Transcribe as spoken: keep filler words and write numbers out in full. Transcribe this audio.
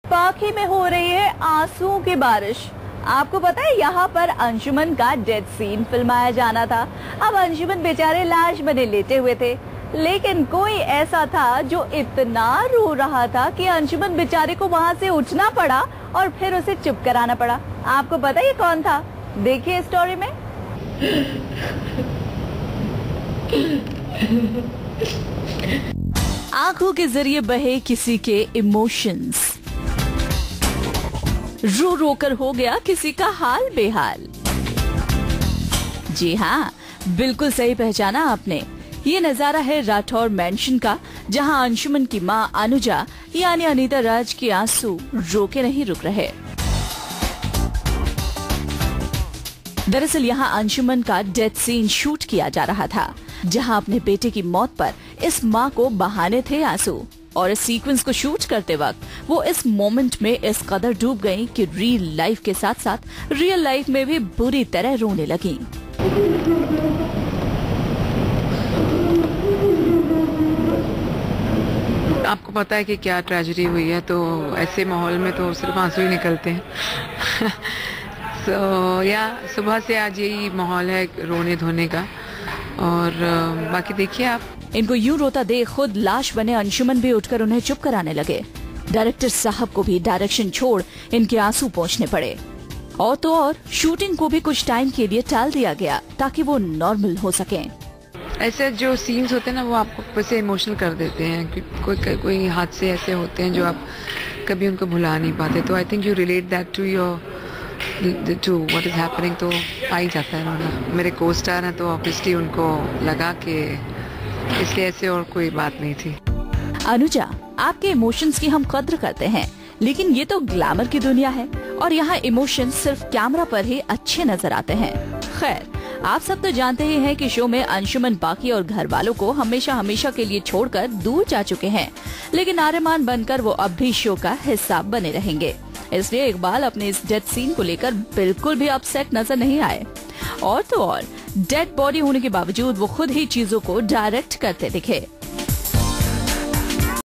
पाखी में हो रही है आंसुओं की बारिश। आपको पता है यहाँ पर अंशुमन का डेथ सीन फिल्माया जाना था। अब अंशुमन बेचारे लाश बने लेटे हुए थे, लेकिन कोई ऐसा था जो इतना रो रहा था कि अंशुमन बेचारे को वहाँ से उठना पड़ा और फिर उसे चुप कराना पड़ा। आपको पता है ये कौन था? देखिए स्टोरी में। आंखों के जरिए बहे किसी के इमोशंस, रो रो कर हो गया किसी का हाल बेहाल। जी हाँ, बिल्कुल सही पहचाना आपने। ये नजारा है राठौर मैंशन का, जहां अंशुमन की मां अनुजा यानी अनीता राज के आंसू रोके नहीं रुक रहे। दरअसल यहाँ अंशुमन का डेथ सीन शूट किया जा रहा था, जहां अपने बेटे की मौत पर इस मां को बहाने थे आंसू। और इस सीक्वेंस को शूट करते वक्त वो इस मोमेंट में इस कदर डूब गईं कि रियल लाइफ के साथ साथ रियल लाइफ में भी बुरी तरह रोने लगीं। आपको पता है कि क्या ट्रेजेडी हुई है, तो ऐसे माहौल में तो सिर्फ आंसू ही निकलते हैं। सो so, या सुबह से आज यही माहौल है रोने धोने का। और uh, बाकी देखिए आप। इनको यूं रोता देख खुद लाश बने अंशुमन भी उठकर उन्हें चुप कराने लगे। डायरेक्टर साहब को भी डायरेक्शन छोड़ इनके आंसू पोंछने पड़े। और तो और शूटिंग को भी कुछ टाइम के लिए टाल दिया गया ताकि वो नॉर्मल हो सके। ऐसे जो सीन्स होते हैं ना, वो आपको वैसे इमोशनल कर देते हैं। कोई कोई, कोई हादसे ऐसे होते हैं जो आप कभी उनको भुला नहीं पाते। तो I think you relate that to your to what is happening. तो आ ही जाता है रोना। मेरे को स्टार हैं तो ऑब्वियसली उनको लगा कि इसलिए ऐसे और कोई बात नहीं थी। अनुजा, आपके इमोशंस की हम कद्र करते हैं, लेकिन ये तो ग्लैमर की दुनिया है और यहाँ इमोशंस सिर्फ कैमरा पर ही अच्छे नजर आते हैं। खैर, आप सब तो जानते ही हैं कि शो में अंशुमन बाकी और घर वालों को हमेशा हमेशा के लिए छोड़कर दूर जा चुके हैं, लेकिन आर्यमान बनकर वो अब भी शो का हिस्सा बने रहेंगे। इसलिए इकबाल अपने इस डेथ सीन को लेकर बिल्कुल भी अपसेट नजर नहीं आए। और तो और डेड बॉडी होने के बावजूद वो खुद ही चीजों को डायरेक्ट करते दिखे।